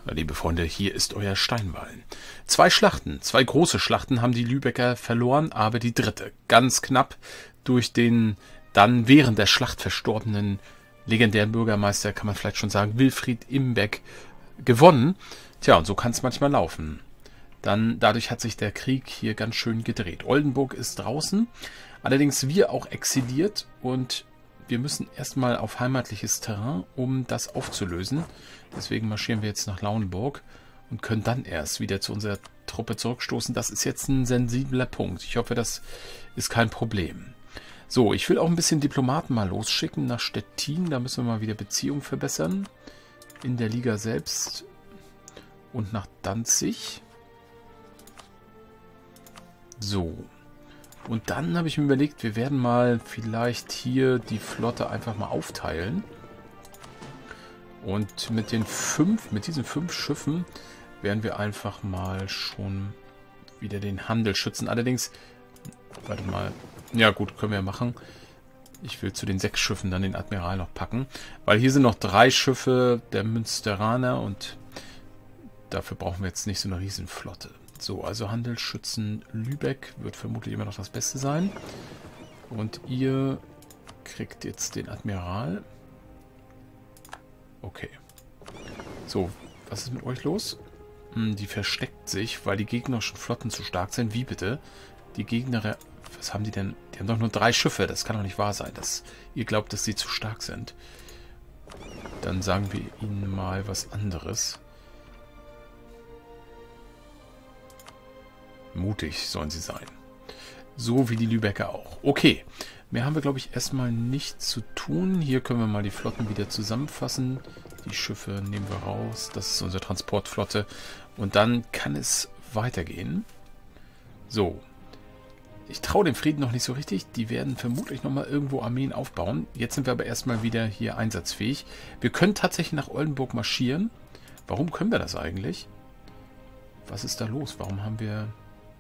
Na, liebe Freunde, hier ist euer Steinwallen. 2 Schlachten, 2 große Schlachten haben die Lübecker verloren, aber die dritte ganz knapp durch den dann während der Schlacht verstorbenen legendären Bürgermeister, kann man vielleicht schon sagen, Wilfried Imbeck, gewonnen. Tja, und so kann es manchmal laufen. Dadurch hat sich der Krieg hier ganz schön gedreht. Oldenburg ist draußen, allerdings wir auch exiliert und wir müssen erstmal auf heimatliches Terrain, um das aufzulösen. Deswegen marschieren wir jetzt nach Lauenburg und können dann erst wieder zu unserer Truppe zurückstoßen. Das ist jetzt ein sensibler Punkt. Ich hoffe, das ist kein Problem. So, ich will auch ein bisschen Diplomaten mal losschicken nach Stettin. Da müssen wir mal wieder Beziehungen verbessern. In der Liga selbst. Und nach Danzig. So. Und dann habe ich mir überlegt, wir werden mal vielleicht hier die Flotte einfach mal aufteilen. Und mit diesen 5 Schiffen werden wir einfach mal schon wieder den Handel schützen. Allerdings, warte mal, ja gut, können wir machen. Ich will zu den 6 Schiffen dann den Admiral noch packen. Weil hier sind noch 3 Schiffe der Münsteraner und dafür brauchen wir jetzt nicht so eine Riesenflotte. So, also Handelsschützen Lübeck wird vermutlich immer noch das Beste sein. Und ihr kriegt jetzt den Admiral. Okay. So, was ist mit euch los? Die versteckt sich, weil die gegnerischen Flotten zu stark sind. Wie bitte? Die Gegner... Was haben die denn? Die haben doch nur 3 Schiffe. Das kann doch nicht wahr sein, dass ihr glaubt, dass sie zu stark sind. Dann sagen wir ihnen mal was anderes. Mutig sollen sie sein. So wie die Lübecker auch. Okay. Mehr haben wir, glaube ich, erstmal nicht zu tun. Hier können wir mal die Flotten wieder zusammenfassen. Die Schiffe nehmen wir raus. Das ist unsere Transportflotte. Und dann kann es weitergehen. So. Ich traue dem Frieden noch nicht so richtig. Die werden vermutlich nochmal irgendwo Armeen aufbauen. Jetzt sind wir aber erstmal wieder hier einsatzfähig. Wir können tatsächlich nach Oldenburg marschieren. Warum können wir das eigentlich? Was ist da los? Warum haben wir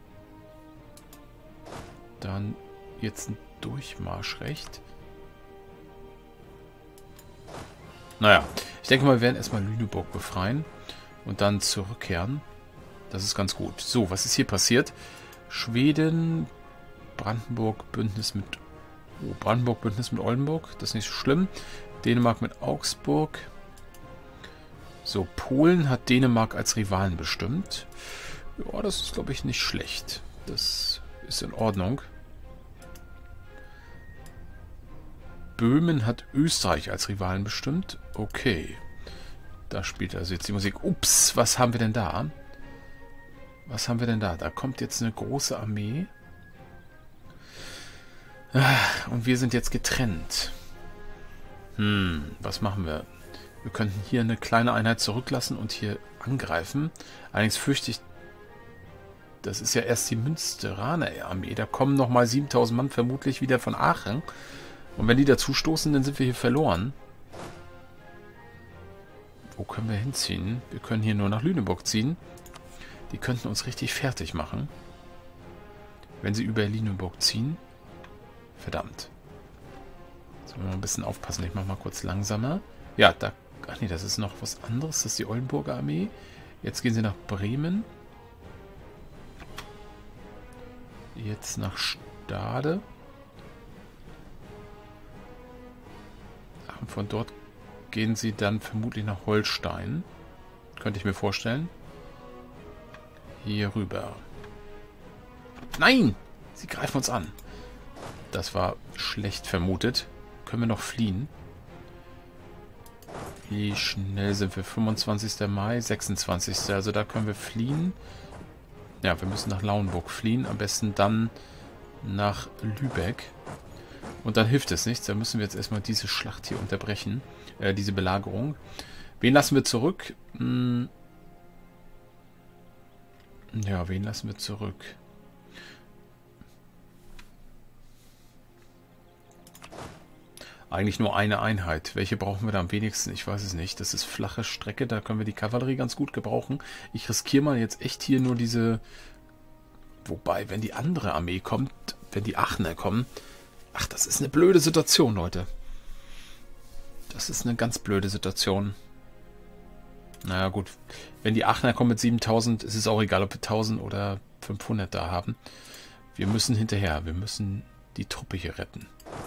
dann jetzt ein Durchmarschrecht? Naja, ich denke mal, wir werden erstmal Lüneburg befreien und dann zurückkehren. Das ist ganz gut. So, was ist hier passiert? Schweden, Brandenburg, Bündnis mit Oldenburg. Das ist nicht so schlimm. Dänemark mit Augsburg. So, Polen hat Dänemark als Rivalen bestimmt. Ja, das ist, glaube ich, nicht schlecht. Das ist in Ordnung. Böhmen hat Österreich als Rivalen bestimmt. Okay. Da spielt also jetzt die Musik. Ups, was haben wir denn da? Was haben wir denn da? Da kommt jetzt eine große Armee. Und wir sind jetzt getrennt. Was machen wir? Wir könnten hier eine kleine Einheit zurücklassen und hier angreifen. Allerdings fürchte ich, das ist ja erst die Münsteraner Armee. Da kommen nochmal 7000 Mann vermutlich wieder von Aachen. Und wenn die dazu stoßen, dann sind wir hier verloren. Wo können wir hinziehen? Wir können hier nur nach Lüneburg ziehen. Die könnten uns richtig fertig machen. Wenn sie über Lüneburg ziehen. Verdammt. Sollen wir mal ein bisschen aufpassen. Ich mache mal kurz langsamer. Ja, da... Ach nee, das ist noch was anderes. Das ist die Oldenburger Armee. Jetzt gehen sie nach Bremen. Jetzt nach Stade. Und von dort gehen sie dann vermutlich nach Holstein. Könnte ich mir vorstellen. Hier rüber. Nein! Sie greifen uns an. Das war schlecht vermutet. Können wir noch fliehen? Wie schnell sind wir? 25. Mai, 26. Also da können wir fliehen. Ja, wir müssen nach Lauenburg fliehen. Am besten dann nach Lübeck. Und dann hilft es nichts. Da müssen wir jetzt erstmal diese Schlacht hier unterbrechen. Diese Belagerung. Wen lassen wir zurück? Ja, wen lassen wir zurück? Eigentlich nur eine Einheit. Welche brauchen wir da am wenigsten? Ich weiß es nicht. Das ist flache Strecke. Da können wir die Kavallerie ganz gut gebrauchen. Ich riskiere mal jetzt echt hier nur diese... Wobei, wenn die andere Armee kommt, wenn die Aachener kommen... Ach, das ist eine blöde Situation, Leute. Das ist eine ganz blöde Situation. Naja gut, wenn die Aachener kommen mit 7000, ist es auch egal, ob wir 1000 oder 500 da haben. Wir müssen hinterher, wir müssen die Truppe hier retten.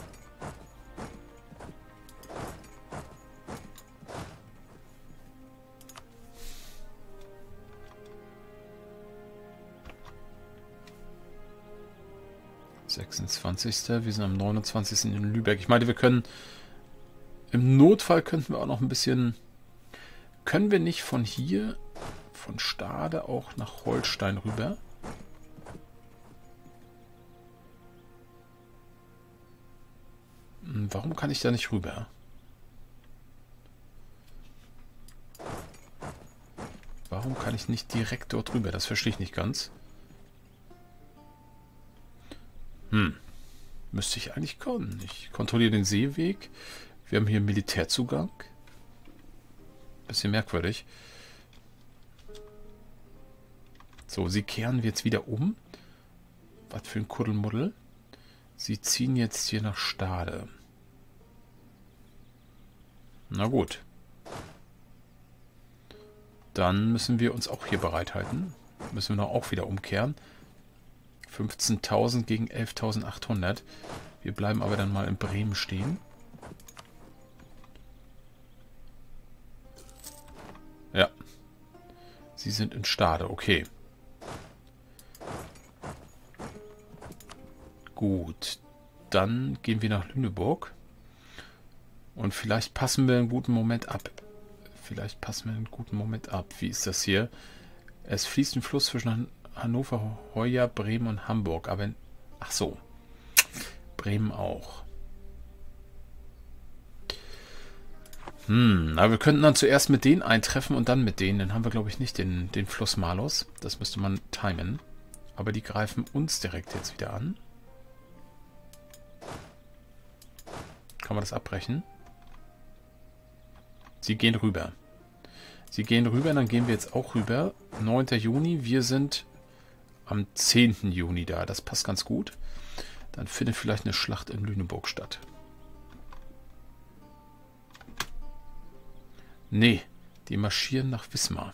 Wir sind am 29. in Lübeck. Ich meine, wir können... Im Notfall könnten wir auch noch ein bisschen... Können wir nicht von hier, von Stade, auch nach Holstein rüber? Warum kann ich da nicht rüber? Warum kann ich nicht direkt dort rüber? Das verstehe ich nicht ganz. Müsste ich eigentlich können. Ich kontrolliere den Seeweg. Wir haben hier Militärzugang. Bisschen merkwürdig. So, sie kehren jetzt wieder um. Was für ein Kuddelmuddel. Sie ziehen jetzt hier nach Stade. Na gut. Dann müssen wir uns auch hier bereithalten. Müssen wir noch auch wieder umkehren. 15.000 gegen 11.800. Wir bleiben aber dann mal in Bremen stehen. Ja. Sie sind in Stade, okay. Gut. Dann gehen wir nach Lüneburg. Und vielleicht passen wir einen guten Moment ab. Wie ist das hier? Es fließt ein Fluss zwischen Hannover, Heuer, Bremen und Hamburg. Aber ach so. Bremen auch. Aber wir könnten dann zuerst mit denen eintreffen und dann mit denen. Dann haben wir, glaube ich, nicht den Fluss Malus. Das müsste man timen. Aber die greifen uns direkt jetzt wieder an. Kann man das abbrechen? Sie gehen rüber. Dann gehen wir jetzt auch rüber. 9. Juni, wir sind am 10. Juni da. Das passt ganz gut. Dann findet vielleicht eine Schlacht in Lüneburg statt. Nee, die marschieren nach Wismar.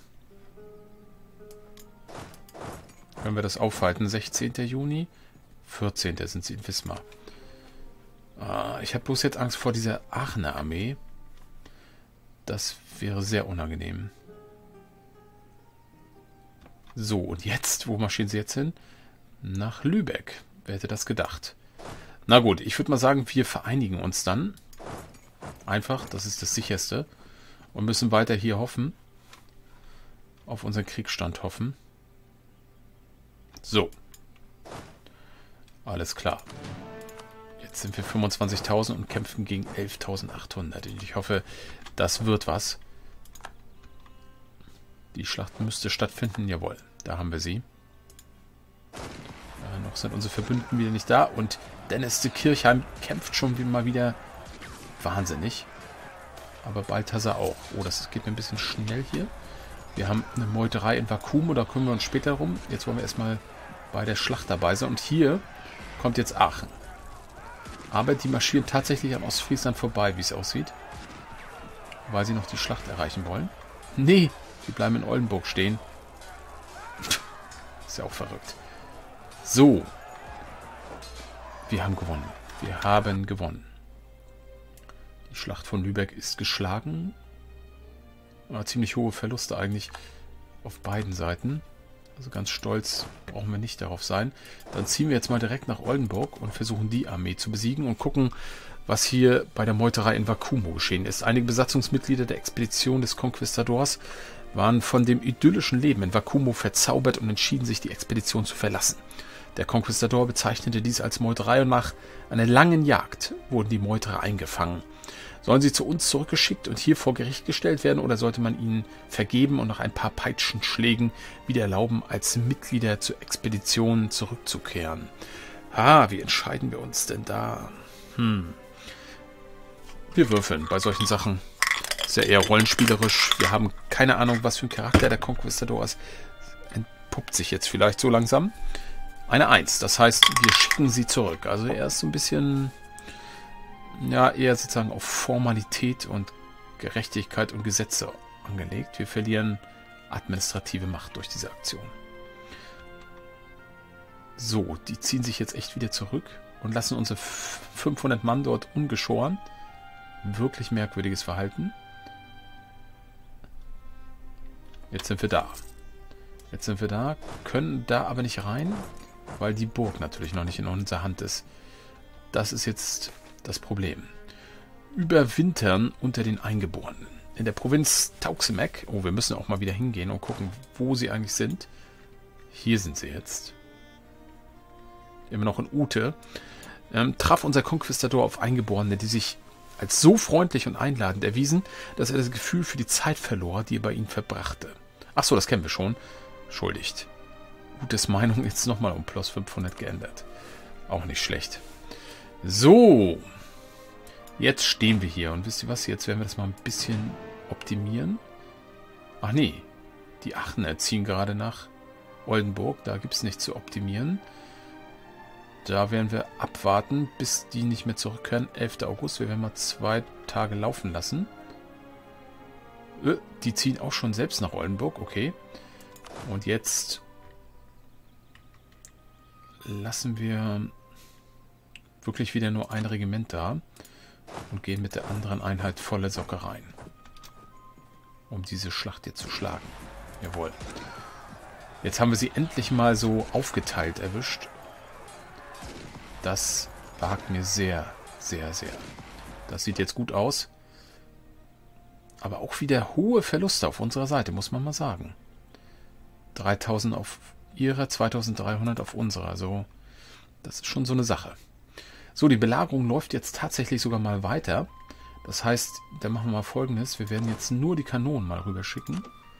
Können wir das aufhalten? 16. Juni, 14. sind sie in Wismar. Ich habe bloß jetzt Angst vor dieser Aachener Armee. Das wäre sehr unangenehm. So, und jetzt? Wo marschieren sie jetzt hin? Nach Lübeck. Wer hätte das gedacht? Na gut, ich würde mal sagen, wir vereinigen uns dann. Einfach, das ist das Sicherste. Und müssen weiter hier hoffen. Auf unseren Kriegsstand hoffen. So. Alles klar. Jetzt sind wir 25.000 und kämpfen gegen 11.800. Ich hoffe, das wird was. Die Schlacht müsste stattfinden. Jawohl, da haben wir sie. Noch sind unsere Verbündeten wieder nicht da. Und Dennis de Kirchheim kämpft schon mal wieder wahnsinnig. Aber Balthasar auch. Oh, das geht mir ein bisschen schnell hier. Wir haben eine Meuterei in Vakuum. Oder kümmern wir uns später rum. Jetzt wollen wir erstmal bei der Schlacht dabei sein. Und hier kommt jetzt Aachen. Aber die marschieren tatsächlich an Ostfriesland vorbei, wie es aussieht. Weil sie noch die Schlacht erreichen wollen. Nee, die bleiben in Oldenburg stehen. Ist ja auch verrückt. So. Wir haben gewonnen. Die Schlacht von Lübeck ist geschlagen. Ziemlich hohe Verluste eigentlich auf beiden Seiten. Also ganz stolz brauchen wir nicht darauf sein. Dann ziehen wir jetzt mal direkt nach Oldenburg und versuchen die Armee zu besiegen und gucken, was hier bei der Meuterei in Vakumo geschehen ist. Einige Besatzungsmitglieder der Expedition des Conquistadors waren von dem idyllischen Leben in Vakumo verzaubert und entschieden sich, die Expedition zu verlassen. Der Conquistador bezeichnete dies als Meuterei und nach einer langen Jagd wurden die Meuterer eingefangen. Sollen sie zu uns zurückgeschickt und hier vor Gericht gestellt werden oder sollte man ihnen vergeben und nach ein paar Peitschenschlägen wieder erlauben, als Mitglieder zur Expedition zurückzukehren? Wie entscheiden wir uns denn da? Wir würfeln bei solchen Sachen. Ist ja eher rollenspielerisch. Wir haben keine Ahnung, was für ein Charakter der Conquistador ist. Entpuppt sich jetzt vielleicht so langsam. Eine 1, das heißt, wir schicken sie zurück. Also er ist so ein bisschen... Ja, eher sozusagen auf Formalität und Gerechtigkeit und Gesetze angelegt. Wir verlieren administrative Macht durch diese Aktion. So, die ziehen sich jetzt echt wieder zurück und lassen unsere 500 Mann dort ungeschoren. Wirklich merkwürdiges Verhalten. Jetzt sind wir da. Jetzt sind wir da, können da aber nicht rein, weil die Burg natürlich noch nicht in unserer Hand ist. Das ist jetzt das Problem. Überwintern unter den Eingeborenen. In der Provinz Tauxemek, oh, wir müssen auch mal wieder hingehen und gucken, wo sie eigentlich sind. Hier sind sie jetzt. Immer noch in Ute. Traf unser Konquistador auf Eingeborene, die sich als so freundlich und einladend erwiesen, dass er das Gefühl für die Zeit verlor, die er bei ihnen verbrachte. Achso, das kennen wir schon. Entschuldigt. Utes Meinung jetzt nochmal um plus 500 geändert. Auch nicht schlecht. So. Jetzt stehen wir hier. Und wisst ihr was? Jetzt werden wir das mal ein bisschen optimieren. Ach nee. Die Aachener ziehen gerade nach Oldenburg. Da gibt es nichts zu optimieren. Da werden wir abwarten, bis die nicht mehr zurückkehren. 11. August. Wir werden mal 2 Tage laufen lassen. Die ziehen auch schon selbst nach Oldenburg. Okay. Und jetzt lassen wir wirklich wieder nur ein Regiment da und gehen mit der anderen Einheit volle Socke rein, um diese Schlacht hier zu schlagen. Jawohl. Jetzt haben wir sie endlich mal so aufgeteilt erwischt. Das wagt mir sehr, sehr, sehr. Das sieht jetzt gut aus. Aber auch wieder hohe Verluste auf unserer Seite, muss man mal sagen. 3000 auf ihrer, 2300 auf unserer. Also, das ist schon so eine Sache. So, die Belagerung läuft jetzt tatsächlich sogar mal weiter. Das heißt, da machen wir mal Folgendes. Wir werden jetzt nur die Kanonen mal rüber schicken.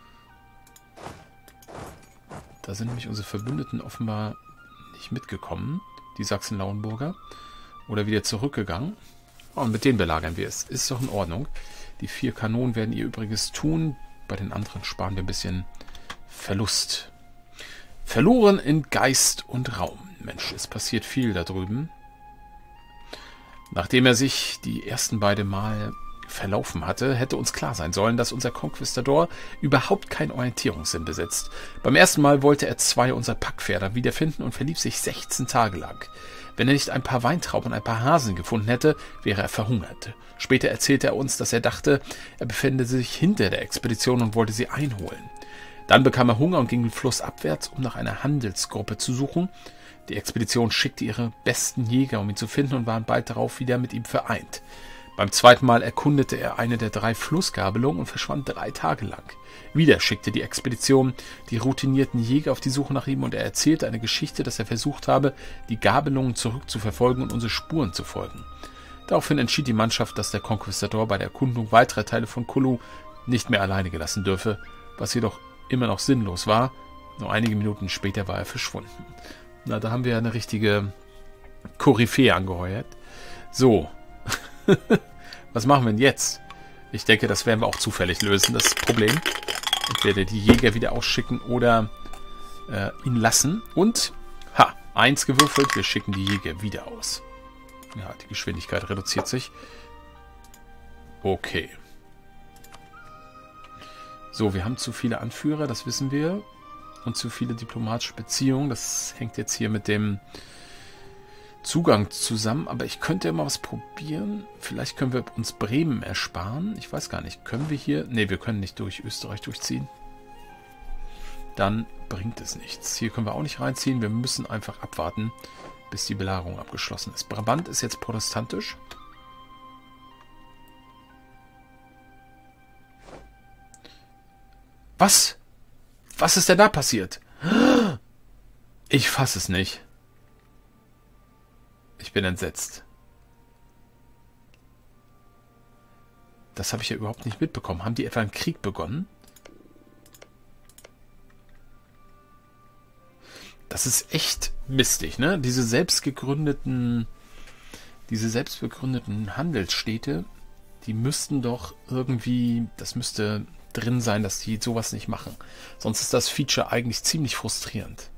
Da sind nämlich unsere Verbündeten offenbar nicht mitgekommen. Die Sachsen-Lauenburger. Oder wieder zurückgegangen. Und mit denen belagern wir es. Ist doch in Ordnung. Die 4 Kanonen werden ihr Übriges tun. Bei den anderen sparen wir ein bisschen Verlust. Verloren in Geist und Raum. Mensch, es passiert viel da drüben. Nachdem er sich die ersten beiden Mal verlaufen hatte, hätte uns klar sein sollen, dass unser Konquistador überhaupt keinen Orientierungssinn besitzt. Beim ersten Mal wollte er 2 unserer Packpferde wiederfinden und verlief sich 16 Tage lang. Wenn er nicht ein paar Weintrauben und ein paar Haseln gefunden hätte, wäre er verhungert. Später erzählte er uns, dass er dachte, er befände sich hinter der Expedition und wollte sie einholen. Dann bekam er Hunger und ging den Fluss abwärts, um nach einer Handelsgruppe zu suchen. Die Expedition schickte ihre besten Jäger, um ihn zu finden, und waren bald darauf wieder mit ihm vereint. Beim zweiten Mal erkundete er eine der 3 Flussgabelungen und verschwand 3 Tage lang. Wieder schickte die Expedition die routinierten Jäger auf die Suche nach ihm, und er erzählte eine Geschichte, dass er versucht habe, die Gabelungen zurückzuverfolgen und unsere Spuren zu folgen. Daraufhin entschied die Mannschaft, dass der Konquistador bei der Erkundung weiterer Teile von Kulu nicht mehr alleine gelassen dürfe, was jedoch immer noch sinnlos war. Nur einige Minuten später war er verschwunden. Na, da haben wir eine richtige Koryphäe angeheuert. So. Was machen wir denn jetzt? Ich denke, das werden wir auch zufällig lösen, das Problem. Entweder die Jäger wieder ausschicken oder ihn lassen. Und, 1 gewürfelt, wir schicken die Jäger wieder aus. Ja, die Geschwindigkeit reduziert sich. Okay. So, wir haben zu viele Anführer, das wissen wir. Und zu viele diplomatische Beziehungen. Das hängt jetzt hier mit dem Zugang zusammen. Aber ich könnte ja mal was probieren. Vielleicht können wir uns Bremen ersparen. Ich weiß gar nicht. Können wir hier... Ne, wir können nicht durch Österreich durchziehen. Dann bringt es nichts. Hier können wir auch nicht reinziehen. Wir müssen einfach abwarten, bis die Belagerung abgeschlossen ist. Brabant ist jetzt protestantisch. Was? Was ist denn da passiert? Ich fasse es nicht. Ich bin entsetzt. Das habe ich ja überhaupt nicht mitbekommen. Haben die etwa einen Krieg begonnen? Das ist echt mistig, ne? Diese selbstbegründeten Handelsstädte, die müssten doch irgendwie, das müsste drin sein, dass die sowas nicht machen. Sonst ist das Feature eigentlich ziemlich frustrierend.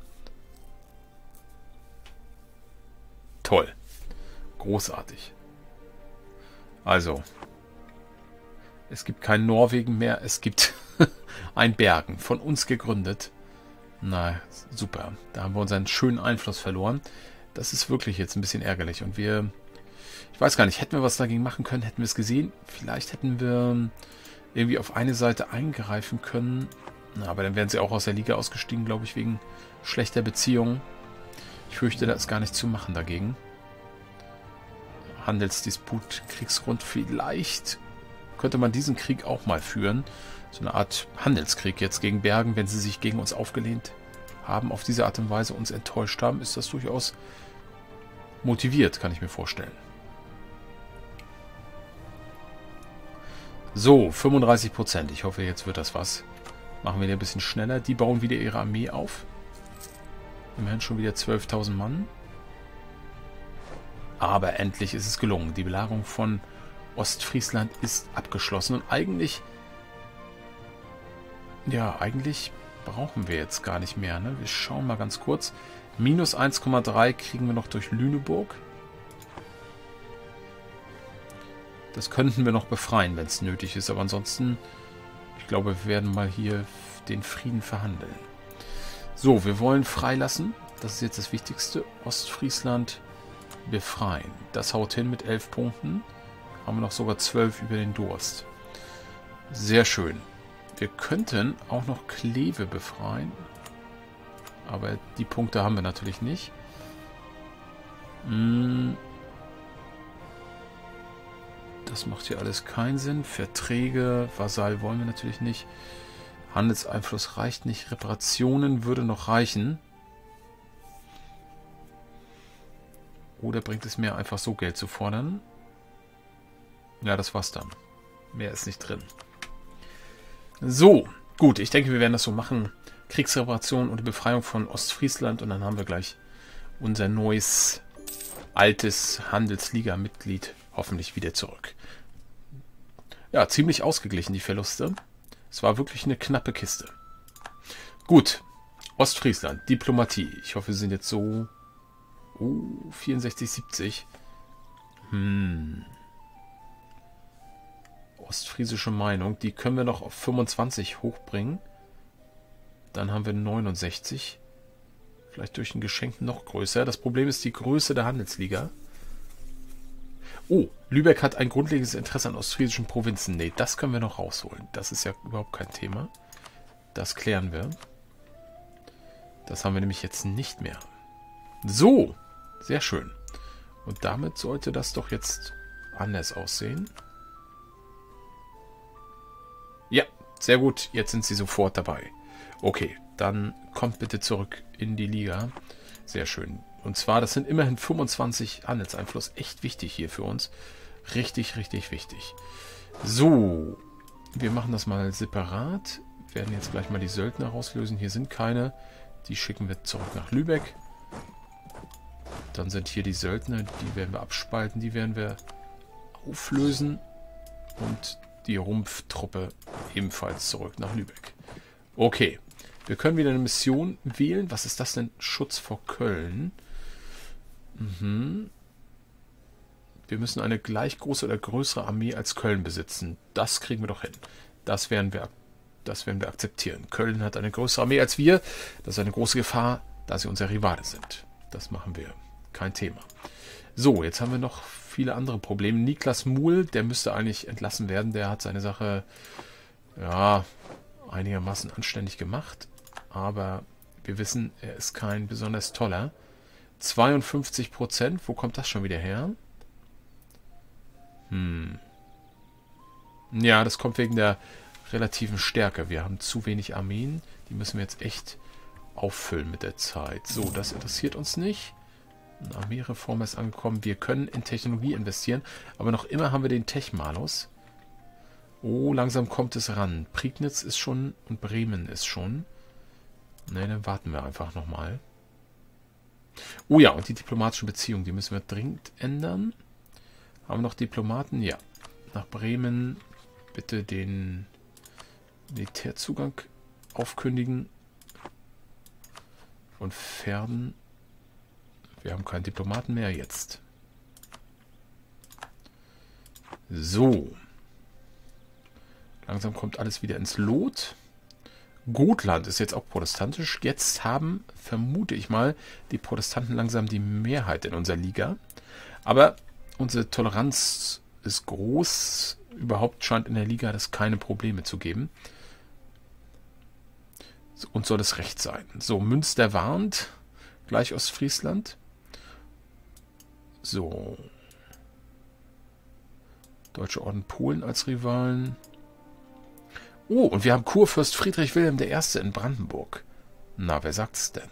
Toll. Großartig. Also, Es gibt kein Norwegen mehr. Es gibt ein Bergen, von uns gegründet. Na, super. Da haben wir unseren schönen Einfluss verloren. Das ist wirklich jetzt ein bisschen ärgerlich. Und ich weiß gar nicht, hätten wir was dagegen machen können? Hätten wir es gesehen? Vielleicht hätten wir irgendwie auf eine Seite eingreifen können. Na, aber dann wären sie auch aus der Liga ausgestiegen, glaube ich, wegen schlechter Beziehungen. Ich fürchte, da ist gar nichts zu machen dagegen. Handelsdisput, Kriegsgrund. Vielleicht könnte man diesen Krieg auch mal führen. So eine Art Handelskrieg jetzt gegen Bergen, wenn sie sich gegen uns aufgelehnt haben, auf diese Art und Weise uns enttäuscht haben, ist das durchaus motiviert, kann ich mir vorstellen. So, 35%. Ich hoffe, jetzt wird das was. Machen wir ein bisschen schneller. Die bauen wieder ihre Armee auf. Immerhin schon wieder 12.000 Mann. Aber endlich ist es gelungen. Die Belagerung von Ostfriesland ist abgeschlossen. Und eigentlich brauchen wir jetzt gar nicht mehr. Ne? Wir schauen mal ganz kurz. Minus 1,3 kriegen wir noch durch Lüneburg. Das könnten wir noch befreien, wenn es nötig ist. Aber ansonsten, ich glaube, wir werden mal hier den Frieden verhandeln. So, wir wollen freilassen. Das ist jetzt das Wichtigste. Ostfriesland befreien. Das haut hin mit 11 Punkten. Haben wir noch sogar 12 über den Durst. Sehr schön. Wir könnten auch noch Kleve befreien. Aber die Punkte haben wir natürlich nicht. Das macht hier alles keinen Sinn. Verträge, Vasall wollen wir natürlich nicht. Handelseinfluss reicht nicht. Reparationen würde noch reichen. Oder bringt es mehr, einfach so Geld zu fordern? Ja, das war's dann. Mehr ist nicht drin. So, gut. Ich denke, wir werden das so machen. Kriegsreparation und die Befreiung von Ostfriesland. Und dann haben wir gleich unser neues, altes Handelsliga-Mitglied hoffentlich wieder zurück. Ja, ziemlich ausgeglichen, die Verluste. Es war wirklich eine knappe Kiste. Gut. Ostfriesland, Diplomatie. Ich hoffe, wir sind jetzt so... 64, 70. Ostfriesische Meinung. Die können wir noch auf 25 hochbringen. Dann haben wir 69. Vielleicht durch ein Geschenk noch größer. Das Problem ist die Größe der Handelsliga. Oh, Lübeck hat ein grundlegendes Interesse an ostfriesischen Provinzen. Nee, das können wir noch rausholen. Das ist ja überhaupt kein Thema. Das klären wir. Das haben wir nämlich jetzt nicht mehr. So, sehr schön. Und damit sollte das doch jetzt anders aussehen. Ja, sehr gut. Jetzt sind sie sofort dabei. Okay, dann kommt bitte zurück in die Liga. Sehr schön. Und zwar, das sind immerhin 25 Handelseinfluss. Echt wichtig hier für uns. Richtig, richtig wichtig. So, wir machen das mal separat. Wir werden jetzt gleich mal die Söldner rauslösen. Hier sind keine. Die schicken wir zurück nach Lübeck. Dann sind hier die Söldner. Die werden wir abspalten. Die werden wir auflösen. Und die Rumpftruppe ebenfalls zurück nach Lübeck. Okay. Wir können wieder eine Mission wählen. Was ist das denn? Schutz vor Köln. Wir müssen eine gleich große oder größere Armee als Köln besitzen. Das kriegen wir doch hin. Das werden wir akzeptieren. Köln hat eine größere Armee als wir. Das ist eine große Gefahr, da sie unser Rivale sind. Das machen wir. Kein Thema. So, jetzt haben wir noch viele andere Probleme. Niklas Muhl, der müsste eigentlich entlassen werden. Der hat seine Sache ja einigermaßen anständig gemacht. Aber wir wissen, er ist kein besonders toller. 52%, wo kommt das schon wieder her? Ja, das kommt wegen der relativen Stärke. Wir haben zu wenig Armeen. Die müssen wir jetzt echt auffüllen mit der Zeit. So, das interessiert uns nicht. Eine Armeereform ist angekommen. Wir können in Technologie investieren. Aber noch immer haben wir den Tech-Malus. Oh, langsam kommt es ran. Prignitz ist schon und Bremen ist schon. Ne, dann warten wir einfach nochmal. Oh ja, und die diplomatischen Beziehungen, die müssen wir dringend ändern. Haben wir noch Diplomaten? Ja. Nach Bremen bitte den Militärzugang aufkündigen. Und Verden. Wir haben keinen Diplomaten mehr jetzt. So. Langsam kommt alles wieder ins Lot. Gotland ist jetzt auch protestantisch. Jetzt haben, vermute ich mal, die Protestanten langsam die Mehrheit in unserer Liga. Aber unsere Toleranz ist groß. Überhaupt scheint in der Liga das keine Probleme zu geben. Und soll es recht sein. So, Münster warnt. Gleich Ostfriesland. So. Deutsche Orden Polen als Rivalen. Oh, und wir haben Kurfürst Friedrich Wilhelm I. in Brandenburg. Na, wer sagt's denn?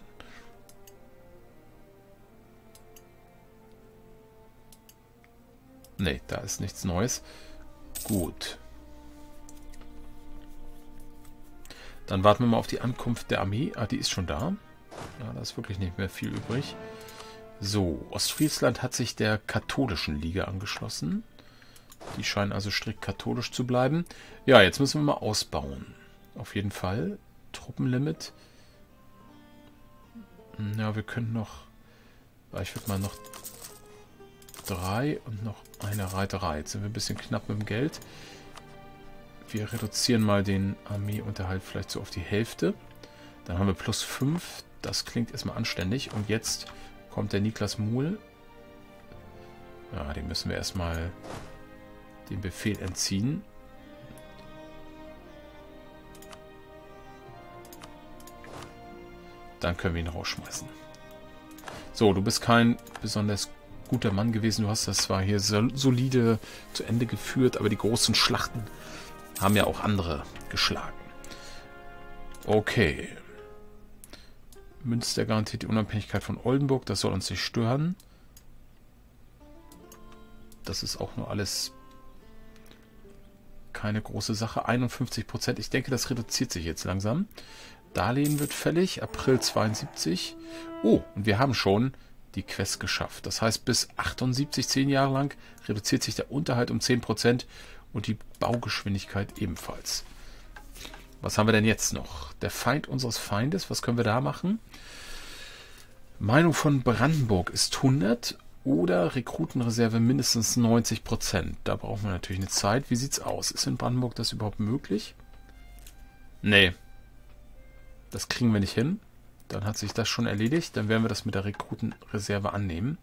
Nee, da ist nichts Neues. Gut. Dann warten wir mal auf die Ankunft der Armee. Ah, die ist schon da. Ja, da ist wirklich nicht mehr viel übrig. So, Ostfriesland hat sich der katholischen Liga angeschlossen. Die scheinen also strikt katholisch zu bleiben. Ja, jetzt müssen wir mal ausbauen. Auf jeden Fall. Truppenlimit. Ja, wir können noch... Ich würde mal noch 3 und noch eine Reiterei. Jetzt sind wir ein bisschen knapp mit dem Geld. Wir reduzieren mal den Armeeunterhalt vielleicht so auf die Hälfte. Dann haben wir plus 5. Das klingt erstmal anständig. Und jetzt kommt der Niklas Muhl. Ja, den müssen wir erstmal den Befehl entziehen. Dann können wir ihn rausschmeißen. So, du bist kein besonders guter Mann gewesen. Du hast das zwar hier solide zu Ende geführt, aber die großen Schlachten haben ja auch andere geschlagen. Okay. Münster garantiert die Unabhängigkeit von Oldenburg. Das soll uns nicht stören. Das ist auch nur alles keine große Sache. 51%. Ich denke, das reduziert sich jetzt langsam. Darlehen wird fällig. April 72. Oh, und wir haben schon die Quest geschafft. Das heißt, bis 78, 10 Jahre lang, reduziert sich der Unterhalt um 10% und die Baugeschwindigkeit ebenfalls. Was haben wir denn jetzt noch? Der Feind unseres Feindes. Was können wir da machen? Meinung von Brandenburg ist 100 oder Rekrutenreserve mindestens 90%. Da brauchen wir natürlich eine Zeit. Wie sieht's aus? Ist in Brandenburg das überhaupt möglich? Nee. Das kriegen wir nicht hin. Dann hat sich das schon erledigt. Dann werden wir das mit der Rekrutenreserve annehmen.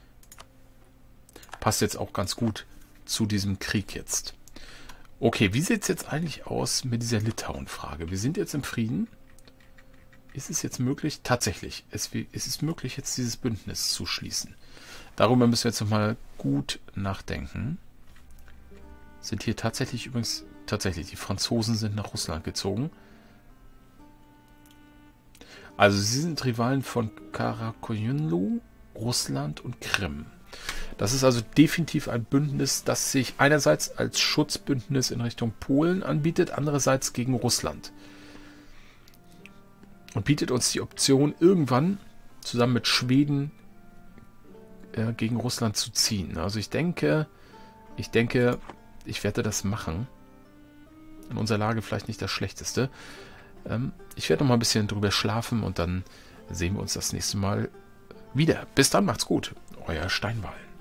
Passt jetzt auch ganz gut zu diesem Krieg jetzt. Okay, wie sieht es jetzt eigentlich aus mit dieser Litauen-Frage? Wir sind jetzt im Frieden. Ist es jetzt möglich? Tatsächlich. Es ist möglich, jetzt dieses Bündnis zu schließen. Darüber müssen wir jetzt nochmal gut nachdenken. Sind hier tatsächlich übrigens... Tatsächlich, die Franzosen sind nach Russland gezogen. Also sie sind Rivalen von Karakoyunlu, Russland und Krim. Das ist also definitiv ein Bündnis, das sich einerseits als Schutzbündnis in Richtung Polen anbietet, andererseits gegen Russland. Und bietet uns die Option, irgendwann zusammen mit Schweden gegen Russland zu ziehen. Also ich denke, ich werde das machen. In unserer Lage vielleicht nicht das Schlechteste. Ich werde noch mal ein bisschen drüber schlafen und dann sehen wir uns das nächste Mal wieder. Bis dann, macht's gut. Euer Steinwall.